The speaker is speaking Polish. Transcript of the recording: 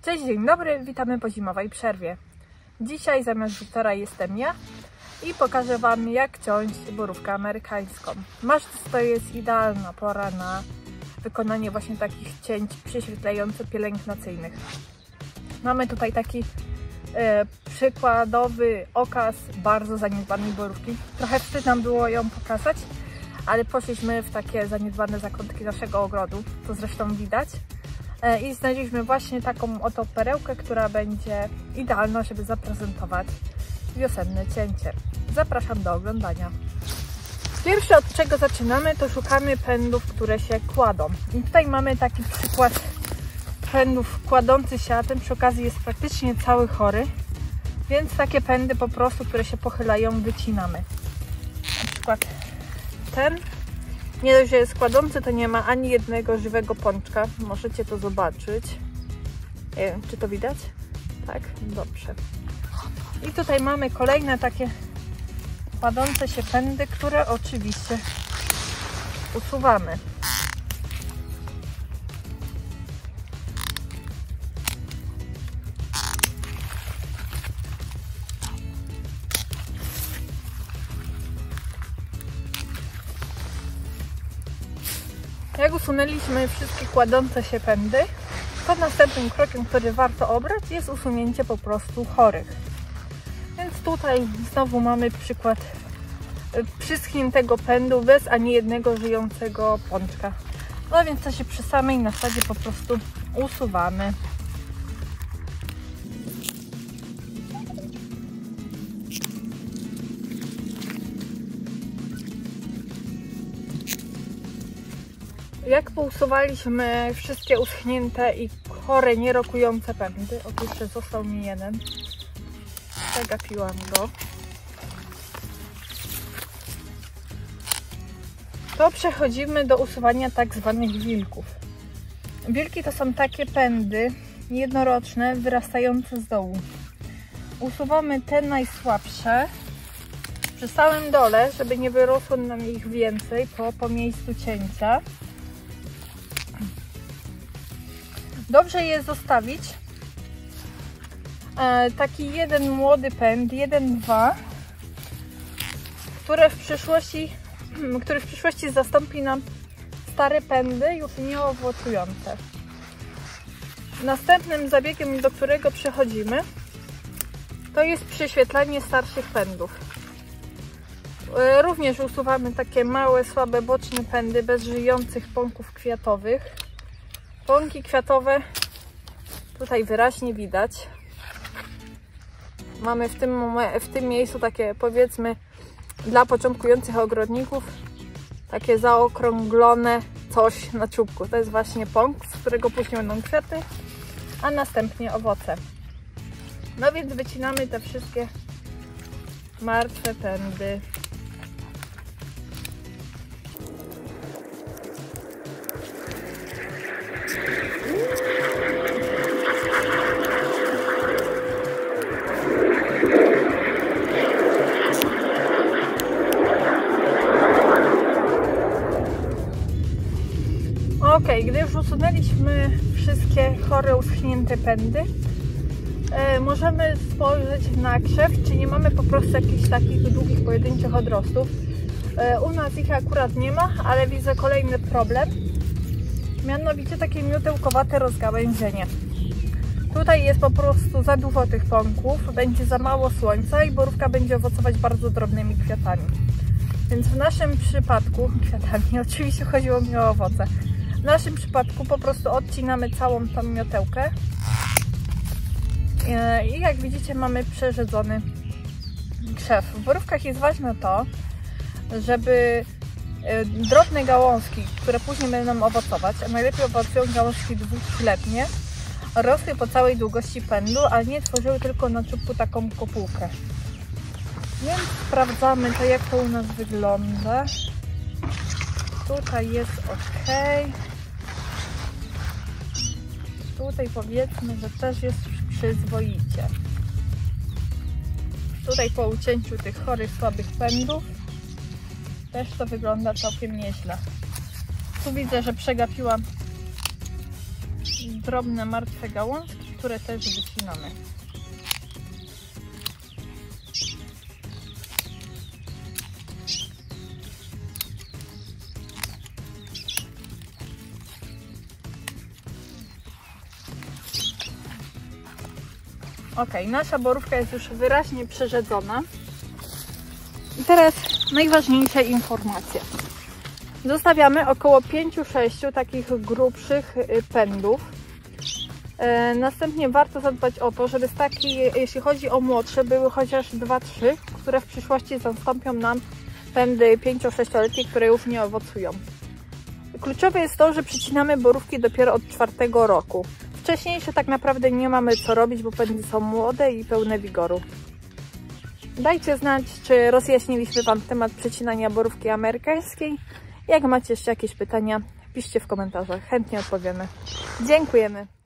Cześć, dzień dobry, witamy po zimowej przerwie. Dzisiaj zamiast Wiktora jestem ja i pokażę Wam, jak ciąć borówkę amerykańską. Marzec to jest idealna pora na wykonanie właśnie takich cięć prześwietlająco-pielęgnacyjnych. Mamy tutaj taki przykładowy okaz bardzo zaniedbanej borówki. Trochę wstyd nam było ją pokazać, ale poszliśmy w takie zaniedbane zakątki naszego ogrodu, to zresztą widać. I znaleźliśmy właśnie taką oto perełkę, która będzie idealna, żeby zaprezentować wiosenne cięcie. Zapraszam do oglądania. Pierwsze, od czego zaczynamy, to szukamy pędów, które się kładą. I tutaj mamy taki przykład pędów kładących się, a ten przy okazji jest praktycznie cały chory. Więc takie pędy po prostu, które się pochylają, wycinamy. Na przykład ten. Nie dość, że jest kładący, to nie ma ani jednego żywego pączka. Możecie to zobaczyć. Nie wiem, czy to widać? Tak? Dobrze. I tutaj mamy kolejne takie kładące się pędy, które oczywiście usuwamy. Jak usunęliśmy wszystkie kładące się pędy, to następnym krokiem, który warto obrać, jest usunięcie po prostu chorych. Więc tutaj znowu mamy przykład przyschniętego pędu bez ani jednego żyjącego pączka. No więc to się przy samej nasadzie po prostu usuwamy. Jak pousuwaliśmy wszystkie uschnięte i chore, nierokujące pędy, oczywiście został mi jeden, zagapiłam go, to przechodzimy do usuwania tak zwanych wilków. Wilki to są takie pędy jednoroczne, wyrastające z dołu. Usuwamy te najsłabsze przy samym dole, żeby nie wyrosło nam ich więcej po miejscu cięcia. Dobrze jest zostawić taki jeden młody pęd, 1-2, który w przyszłości zastąpi nam stare pędy już nieowocujące. Następnym zabiegiem, do którego przechodzimy, to jest prześwietlanie starszych pędów. Również usuwamy takie małe, słabe, boczne pędy bez żyjących pąków kwiatowych. Pąki kwiatowe tutaj wyraźnie widać. Mamy w tym miejscu takie, powiedzmy, dla początkujących ogrodników, takie zaokrąglone coś na czubku. To jest właśnie pąk, z którego później będą kwiaty, a następnie owoce. No więc wycinamy te wszystkie martwe pędy. Gdy już usunęliśmy wszystkie chore, uschnięte pędy, możemy spojrzeć na krzew, czy nie mamy po prostu jakichś takich długich, pojedynczych odrostów. U nas ich akurat nie ma, ale widzę kolejny problem, mianowicie takie miotełkowate rozgałęzienie. Tutaj jest po prostu za dużo tych pąków, będzie za mało słońca i borówka będzie owocować bardzo drobnymi kwiatami. Więc w naszym przypadku, kwiatami, oczywiście chodziło mi o owoce, w naszym przypadku po prostu odcinamy całą tą miotełkę i jak widzicie, mamy przerzedzony krzew. W borówkach jest ważne to, żeby drobne gałązki, które później będą owocować, a najlepiej owocują gałązki dwuletnie, rosły po całej długości pędu, a nie tworzyły tylko na czubku taką kopułkę. Więc sprawdzamy to, jak to u nas wygląda. Tutaj jest ok. Tutaj powiedzmy, że też jest przyzwoicie. Tutaj po ucięciu tych chorych, słabych pędów też to wygląda całkiem nieźle. Tu widzę, że przegapiłam drobne martwe gałązki, niektóre też wycinamy. Ok, nasza borówka jest już wyraźnie przerzedzona. I teraz najważniejsza informacja. Zostawiamy około 5-6 takich grubszych pędów. Następnie warto zadbać o to, żeby staki, jeśli chodzi o młodsze, były chociaż 2-3, które w przyszłości zastąpią nam pędy 5-6-letnie, które już nie owocują. Kluczowe jest to, że przycinamy borówki dopiero od 4 roku. Wcześniejsze tak naprawdę nie mamy co robić, bo pędy są młode i pełne wigoru. Dajcie znać, czy rozjaśniliśmy Wam temat przecinania borówki amerykańskiej. Jak macie jeszcze jakieś pytania, piszcie w komentarzach, chętnie odpowiemy. Dziękujemy!